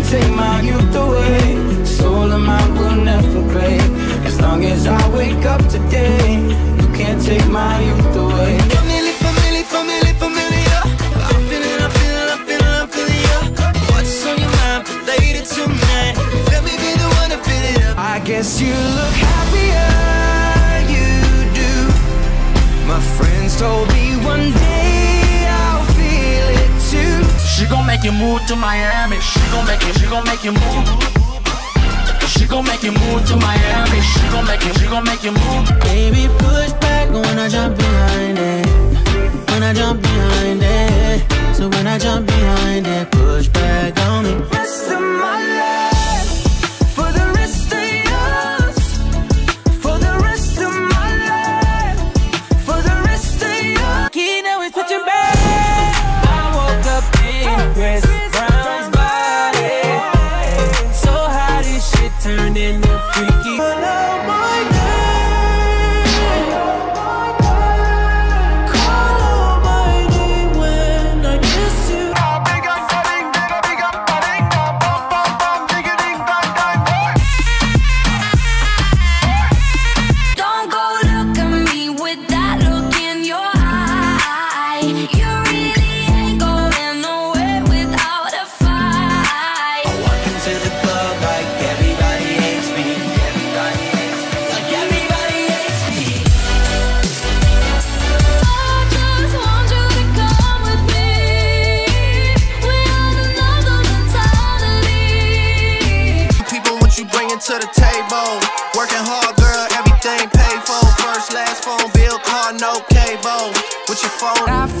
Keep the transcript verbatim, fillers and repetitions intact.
take my youth away. Soul of mine will never break. As long as I wake up today, you can't take my youth away. Family, family, family, familiar. I'm feeling, I'm feeling, I'm feeling, I'm feeling you. What's on your mind for later tonight? Let me be the one to fill it up. I guess you look happier, you do. My friends told me one day I'll feel it too. She gon' make you move to Miami. She gon' make you, she gon' make you move. She gon' make you move to Miami. She gon' make you, she gon' make you move. Baby, push back when I jump behind it. When I jump behind it. So when I jump behind it, push back on me. Rest of my life, for the rest of yours. For the rest of my life, for the rest of yours. Key now it's touching back. I woke up in Chris Brown's body. So how this shit turned into freaky. Hello, my name. Call my name when I kiss you. Don't go look at me with that look in your eye. You really ain't going nowhere without a fight. I walk into the club like everybody hates me. Everybody hates me. Like everybody hates me. I just want you to come with me. We on another mentality. People, what you bringing to the table? Working hard, girl, everything paid for. First, last phone bill, car, no cable. With your phone, I